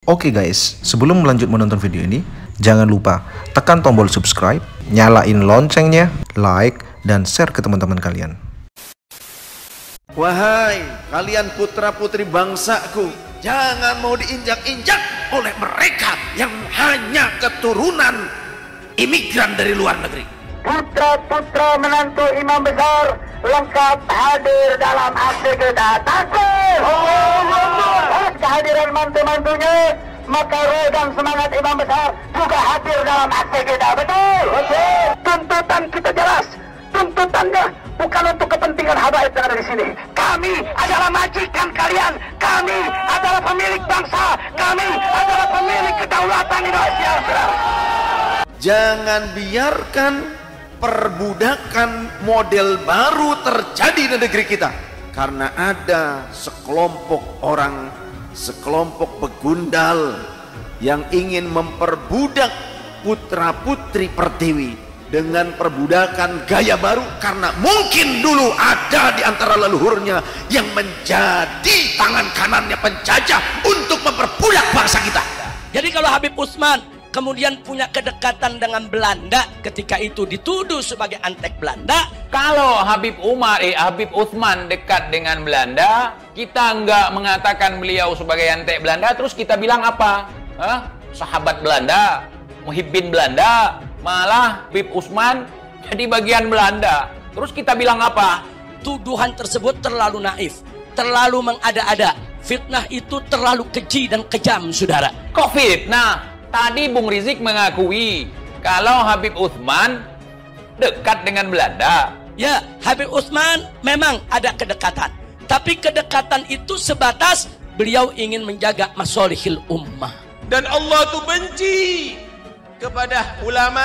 Oke guys, sebelum lanjut menonton video ini, jangan lupa tekan tombol subscribe, nyalain loncengnya, like, dan share ke teman-teman kalian. Wahai kalian putra-putri bangsaku, jangan mau diinjak-injak oleh mereka yang hanya keturunan imigran dari luar negeri. Putra-putra menantu imam besar lengkap hadir dalam aksi kita. Takbir! Kehadiran mantu-mantunya, maka roh dan semangat imam besar juga hadir dalam aksi kita. Betul? Betul. Tuntutan kita jelas. Tuntutannya bukan untuk kepentingan habaib yang ada di sini. Kami adalah majikan kalian. Kami adalah pemilik bangsa. Kami adalah pemilik kedaulatan Indonesia. Jangan biarkan perbudakan model baru terjadi di negeri kita, karena ada sekelompok orang, sekelompok begundal yang ingin memperbudak putra-putri pertiwi dengan perbudakan gaya baru, karena mungkin dulu ada di antara leluhurnya yang menjadi tangan kanannya penjajah untuk memperbudak bangsa kita. Jadi kalau Habib Utsman kemudian punya kedekatan dengan Belanda, ketika itu dituduh sebagai antek Belanda. Kalau Habib Utsman dekat dengan Belanda, kita nggak mengatakan beliau sebagai antek Belanda, terus kita bilang apa? Sahabat Belanda, muhibbin Belanda, malah Habib Utsman jadi bagian Belanda. Terus kita bilang apa? Tuduhan tersebut terlalu naif, terlalu mengada-ada. Fitnah itu terlalu keji dan kejam, saudara. Kok fitnah? Tadi Bung Rizik mengakui kalau Habib Utsman dekat dengan Belanda. Ya, Habib Utsman memang ada kedekatan, tapi kedekatan itu sebatas beliau ingin menjaga masolihil ummah. Dan Allah tuh benci kepada ulama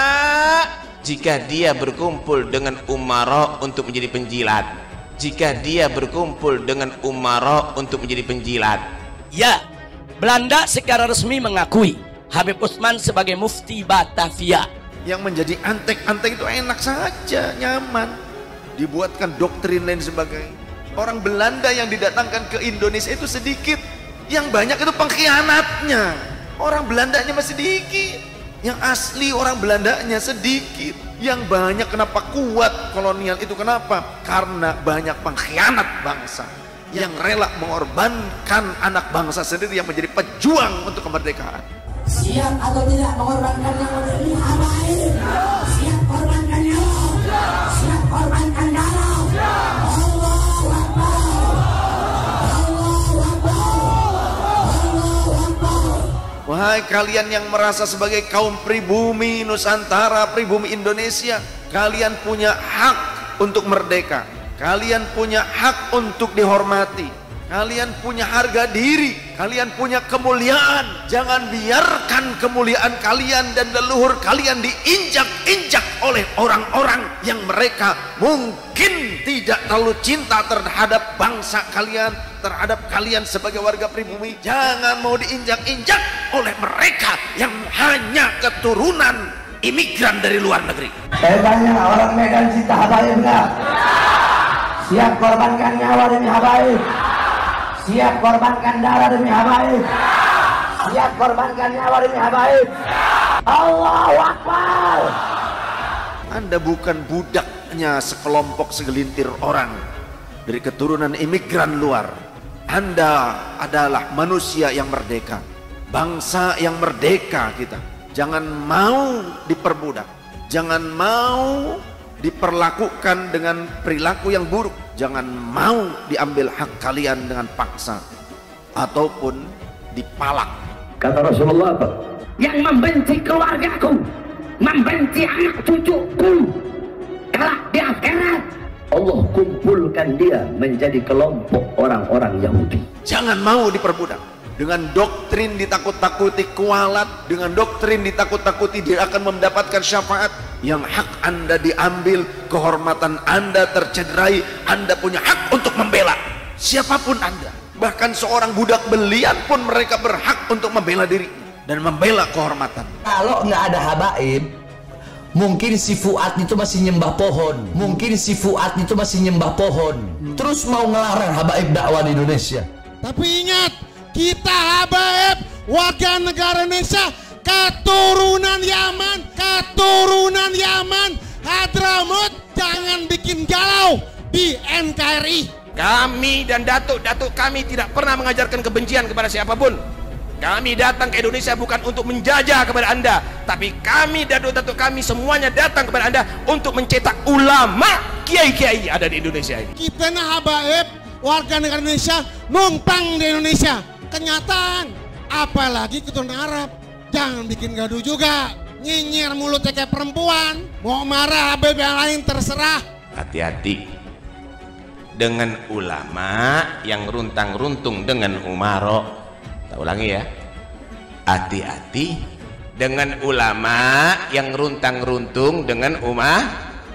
jika dia berkumpul dengan umara untuk menjadi penjilat. Jika dia berkumpul dengan umara untuk menjadi penjilat. Ya, Belanda secara resmi mengakui Habib Utsman sebagai mufti Batavia. Yang menjadi antek-antek itu enak saja, nyaman, dibuatkan doktrin lain sebagainya. Orang Belanda yang didatangkan ke Indonesia itu sedikit, yang banyak itu pengkhianatnya. Orang Belandanya masih sedikit, yang asli orang Belandanya sedikit. Yang banyak kenapa kuat kolonial itu, kenapa? Karena banyak pengkhianat bangsa yang rela mengorbankan anak bangsa sendiri yang menjadi pejuang untuk kemerdekaan. Siap atau tidak mengorbankan nyawa demi habaib? Siap korbankan nyawa? Siap korbankan darah? Allahu Akbar! Allahu Akbar! Allahu Akbar! Wahai kalian yang merasa sebagai kaum pribumi Nusantara, pribumi Indonesia, kalian punya hak untuk merdeka. Kalian punya hak untuk dihormati. Kalian punya harga diri, kalian punya kemuliaan. Jangan biarkan kemuliaan kalian dan leluhur kalian diinjak-injak oleh orang-orang yang mereka mungkin tidak terlalu cinta terhadap bangsa kalian, terhadap kalian sebagai warga pribumi. Jangan mau diinjak-injak oleh mereka yang hanya keturunan imigran dari luar negeri. Tanya orang Medan cinta habaib enggak? Siap korbankan nyawa demi habaib? Siap korbankan darah demi habaib? Siap korbankan nyawa demi habaib? Allahu Akbar! Anda bukan budaknya sekelompok segelintir orang dari keturunan imigran luar. Anda adalah manusia yang merdeka, bangsa yang merdeka kita. Jangan mau diperbudak, jangan mau diperlakukan dengan perilaku yang buruk. Jangan mau diambil hak kalian dengan paksa ataupun dipalak. Kata Rasulullah apa? Yang membenci keluargaku, membenci anak cucuku, kelak di akhirat Allah kumpulkan dia menjadi kelompok orang-orang Yahudi. Jangan mau diperbudak dengan doktrin ditakut-takuti kualat, dengan doktrin ditakut-takuti dia akan mendapatkan syafaat. Yang hak Anda diambil, kehormatan Anda tercederai. Anda punya hak untuk membela siapapun Anda, bahkan seorang budak belian pun mereka berhak untuk membela diri dan membela kehormatan. Kalau nggak ada habaib, mungkin si Fuad itu masih nyembah pohon, mungkin si Fuad itu masih nyembah pohon, terus mau ngelarang habaib dakwah di Indonesia. Tapi ingat, kita habaib warga negara Indonesia keturunan Yaman, Hadramut, jangan bikin galau di NKRI. Kami dan datuk-datuk kami tidak pernah mengajarkan kebencian kepada siapapun. Kami datang ke Indonesia bukan untuk menjajah kepada Anda, tapi kami, datuk-datuk kami semuanya datang kepada Anda untuk mencetak ulama, kiai-kiai ada di Indonesia ini. Kita nah habaib warga negara Indonesia numpang di Indonesia. Kenyataan, apalagi keturunan Arab. Jangan bikin gaduh juga, nyinyir mulutnya kayak perempuan, mau marah habaib yang lain terserah. Hati-hati dengan ulama yang runtang-runtung dengan umaro. Tak ulangi ya, hati-hati dengan ulama yang runtang-runtung dengan umaro.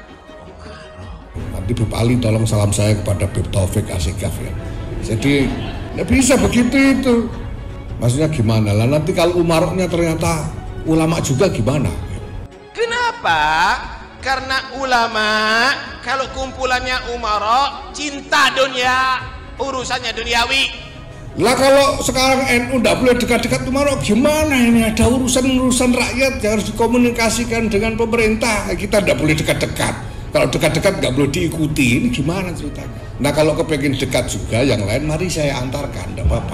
Nanti Bib Ali tolong salam saya kepada Bib Taufik Asikaf ya. Jadi nggak bisa begitu itu. Maksudnya gimana lah, nanti kalau umaroknya ternyata ulama juga gimana? Kenapa? Karena ulama kalau kumpulannya umarok cinta dunia, urusannya duniawi. Lah kalau sekarang NU tidak boleh dekat-dekat umarok gimana ini? Ada urusan-urusan rakyat yang harus dikomunikasikan dengan pemerintah. Kita tidak boleh dekat-dekat. Kalau dekat-dekat nggak boleh diikuti. Ini gimana ceritanya? Nah kalau kepengen dekat juga yang lain, mari saya antarkan, tidak apa-apa.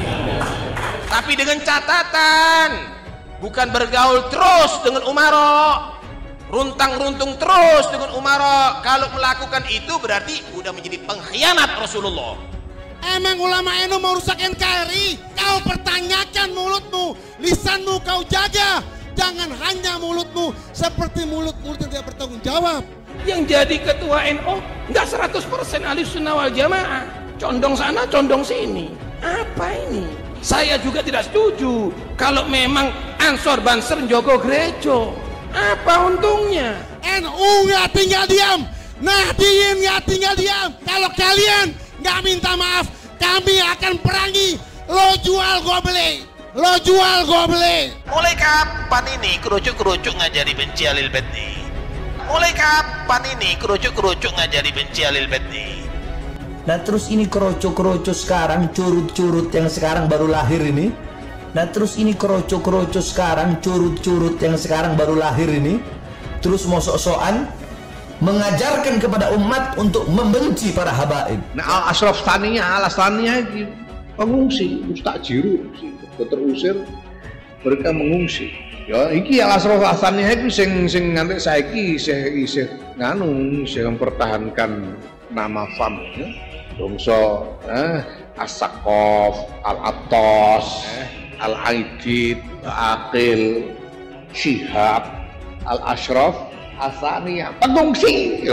Tapi dengan catatan, bukan bergaul terus dengan umarok, runtang-runtung terus dengan umarok. Kalau melakukan itu berarti udah menjadi pengkhianat Rasulullah. Emang ulama NU mau rusak NKRI? Kau pertanyakan mulutmu, lisanmu kau jaga. Jangan hanya mulutmu seperti mulut-mulut yang tidak bertanggung jawab. Yang jadi ketua NU nggak 100% Ahlussunnah wal Jamaah, condong sana condong sini. Apa ini? Saya juga tidak setuju kalau memang Ansor Banser njogo gereja. Apa untungnya? NU nggak tinggal diam, Nahdien nggak tinggal diam. Kalau kalian nggak minta maaf, kami akan perangi. Lo jual gua beli, lo jual gua beli. Mulai kapan ini kerucuk-kerucuk ngajari benci Alil Bait nih? Mulai kapan ini kerucuk-kerucuk ngajari benci Alil Bait nih? Nah terus ini keroco-keroco sekarang, curut-curut yang sekarang baru lahir ini. Nah terus ini keroco-keroco sekarang, curut-curut yang sekarang baru lahir ini. Terus mau sok-sokan mengajarkan kepada umat untuk membenci para habaib. Nah Al-Ashraf Thaniyah, Al-Thaniyah pengungsi, mustakjiru, terusir, mereka mengungsi. Ya iki Al-Ashraf Thaniyah itu sing nganti saiki isih nganu, isih mempertahankan nama famnya. Bangsa As-Saqaf, Al-Attas, Al-Aidid, Al-Aqil, Syihab, Al-Ashraf Thaniyah, pengungsi,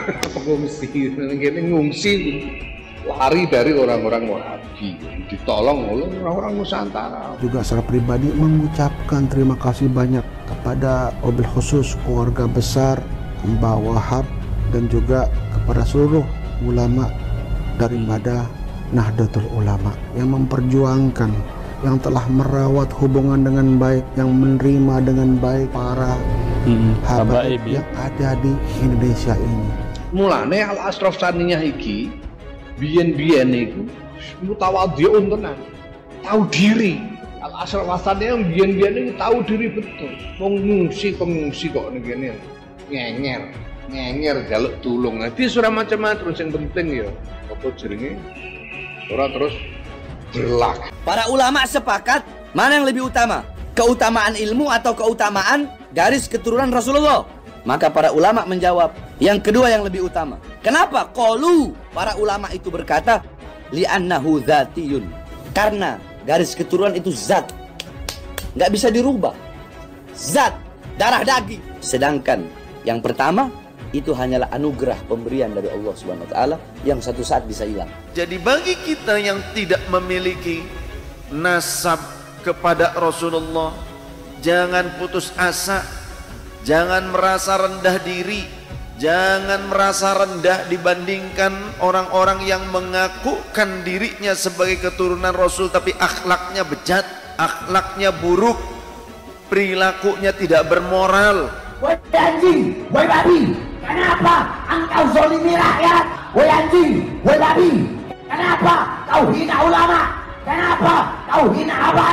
ini ngungsi lari dari orang-orang Wahabi, ditolong oleh orang-orang Nusantara. Juga secara pribadi mengucapkan terima kasih banyak kepada wabil khusus keluarga besar Mbah Wahab dan juga kepada seluruh ulama daripada Nahdlatul Ulama yang memperjuangkan, yang telah merawat hubungan dengan baik, yang menerima dengan baik para habaib yang ada di Indonesia ini. Mulane Al-Ashraf Thaniyah iki biyen-biyen iku mutawadhiun tenan, tahu diri. Al-Ashraf Thaniyah biyen-biyen iki tahu diri betul. Pengungsi kok ngene ngenger jaluk tulung. Nanti surah macam-macam yang penting ya apa jenenge ora terus berlak. Para ulama sepakat mana yang lebih utama, keutamaan ilmu atau keutamaan garis keturunan Rasulullah? Maka para ulama menjawab yang kedua yang lebih utama. Kenapa? Qalu, para ulama itu berkata li'annahu dzatiyun, karena garis keturunan itu zat, nggak bisa dirubah, zat, darah daging. Sedangkan yang pertama itu hanyalah anugerah pemberian dari Allah Subhanahu wa taala yang satu saat bisa hilang. Jadi bagi kita yang tidak memiliki nasab kepada Rasulullah, jangan putus asa, jangan merasa rendah diri, jangan merasa rendah dibandingkan orang-orang yang mengakukan dirinya sebagai keturunan Rasul tapi akhlaknya bejat, akhlaknya buruk, perilakunya tidak bermoral. Woi anjing, woi babi, kenapa engkau zalimi rakyat? Woi anjing, woi babi, kenapa kau hina ulama? Kenapa kau hina habaib?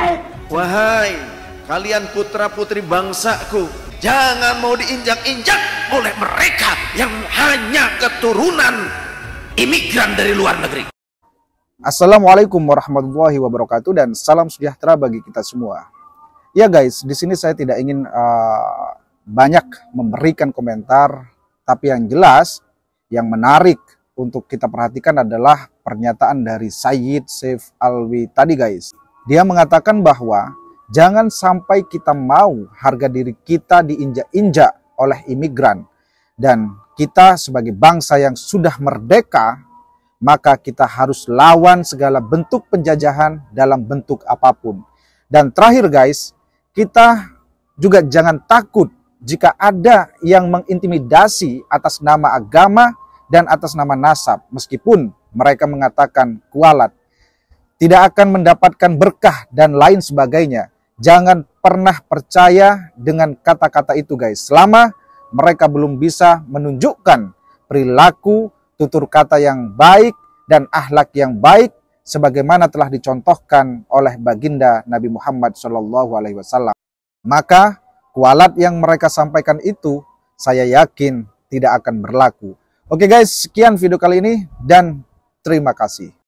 Wahai kalian putra-putri bangsaku, jangan mau diinjak-injak oleh mereka yang hanya keturunan imigran dari luar negeri. Assalamualaikum warahmatullahi wabarakatuh dan salam sejahtera bagi kita semua. Ya guys, di sini saya tidak ingin banyak memberikan komentar, tapi yang jelas, yang menarik untuk kita perhatikan adalah pernyataan dari Sayyid Saif Alwi tadi guys. Dia mengatakan bahwa jangan sampai kita mau harga diri kita diinjak-injak oleh imigran. Dan kita sebagai bangsa yang sudah merdeka, maka kita harus lawan segala bentuk penjajahan dalam bentuk apapun. Dan terakhir guys, kita juga jangan takut jika ada yang mengintimidasi atas nama agama dan atas nama nasab. Meskipun mereka mengatakan kualat, tidak akan mendapatkan berkah dan lain sebagainya. Jangan pernah percaya dengan kata-kata itu guys. Selama mereka belum bisa menunjukkan perilaku, tutur kata yang baik, dan akhlak yang baik, sebagaimana telah dicontohkan oleh baginda Nabi Muhammad SAW. Maka kualat yang mereka sampaikan itu, saya yakin tidak akan berlaku. Oke guys, sekian video kali ini dan terima kasih.